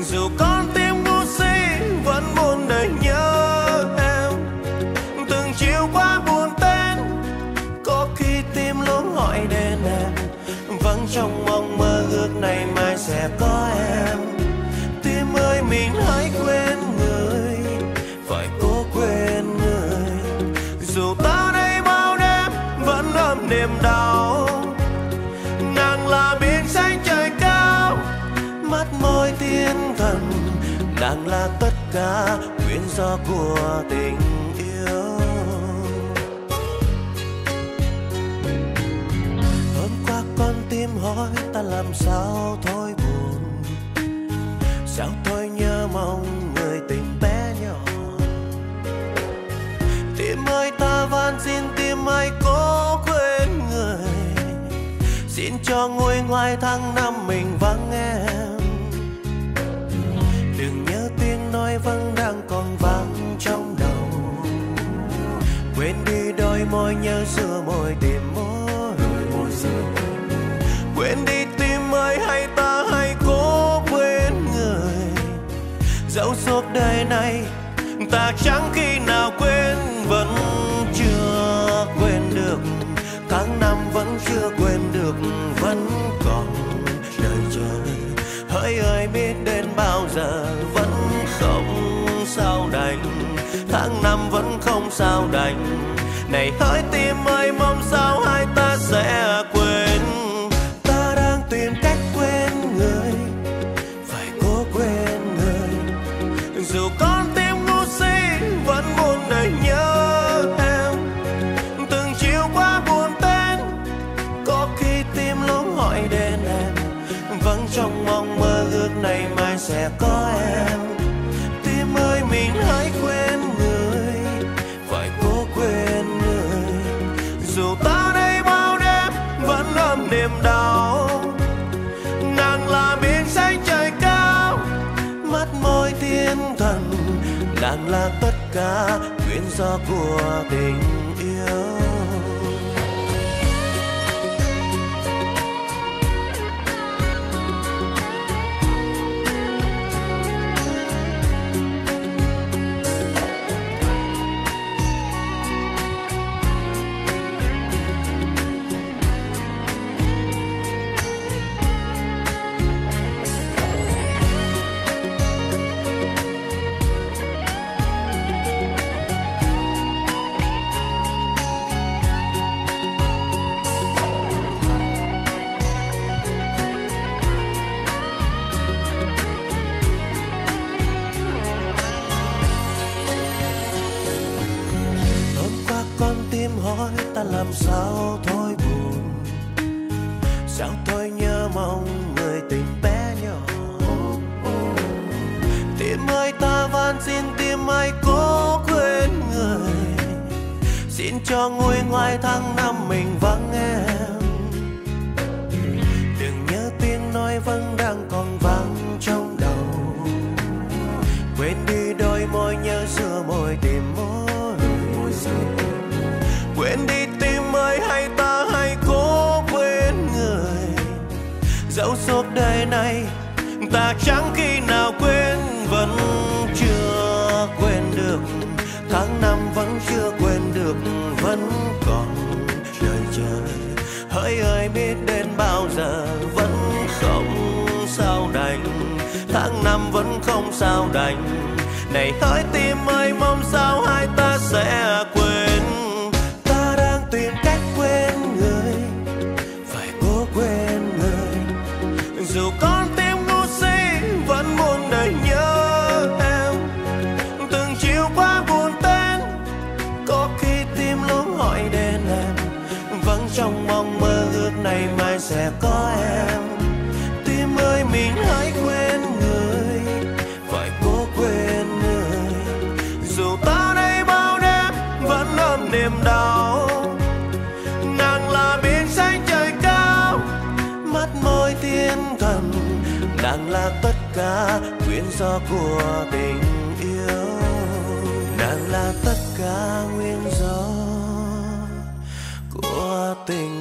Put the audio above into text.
Dù con tim ngu si vẫn buồn đầy nhớ em. Từng chiều qua buồn tên, có khi tim luôn hỏi đến em. Vắng trong mong mơ ước này mai sẽ có em. Tim ơi mình hãy quên người, phải cố quên người. Dù ta đây bao đêm vẫn ôm niềm đau. Nàng là biển xanh trời cao, mắt môi thiên thần. Nàng là tất cả nguyên do của tình yêu. Hôm qua con tim hỏi ta làm sao thôi buồn, sao thôi nhớ mong người tình bé nhỏ. Tim ơi ta van xin tim hãy cố quên người. Xin cho nguôi ngoai tháng năm mình vắng em. Đừng nhớ tiếng nói vẫn đang còn vang trong đầu. Quên đi đôi môi nhớ xưa môi tìm môi. Quên đi tim ơi hay ta hãy cố quên người. Dẫu suốt đời này ta chẳng khi nào quên, vẫn chưa quên được. Tháng năm vẫn chưa quên được, vẫn còn đời chờ. Hỡi ơi biết đến bao giờ vẫn không sao đành. Tháng năm vẫn không sao đành. Này hỡi tim ơi mong sao hai ta sẽ quên. Ta đang tìm cách quên người, phải cố quên người. Dù con tim ngu si vẫn buồn đầy nhớ em. Từng chiều qua buồn tên, có khi tim luôn hỏi đến em. Vắng trong mong mơ ước này mai sẽ có em. Tim ơi mình hãy quên người, phải cố quên người. Dù ta đây bao đêm vẫn ôm niềm đau. Nàng là biển xanh trời cao, mắt môi thiên thần. Nàng là tất cả nguyên do của tình yêu. Hỏi ta làm sao thôi buồn, sao thôi nhớ mong người tình bé nhỏ. Tim ơi ta van xin tim hãy cố quên người. Xin cho nguôi ngoai tháng năm mình vắng em. Đừng nhớ tiếng nói vẫn đang còn vang trong đầu. Quên đi đôi môi nhớ xưa môi tìm môi. Quên đi tim ơi hay ta hãy cố quên người. Dẫu suốt đời này ta chẳng khi nào quên, vẫn chưa quên được. Tháng năm vẫn chưa quên được, vẫn còn đời chờ. Hỡi ơi biết đến bao giờ vẫn không sao đành. Tháng năm vẫn không sao đành. Này hỡi tim ơi mong sao hai ta sẽ quên. Tìm cách quên người, phải cố quên người. Dù con tim ngu si vẫn buồn đầy nhớ em. Từng chiều qua buồn tên, có khi tim luôn hỏi đến em. Vắng trong mong mơ ước này mai sẽ có em. Tim ơi mình hãy quên người, phải cố quên người. Dù ta đây bao đêm vẫn ôm niềm đau. Nàng là biển xanh trời cao, mắt môi thiên thần. Nàng là tất cả nguyên do của tình yêu. Nàng là tất cả nguyên do của tình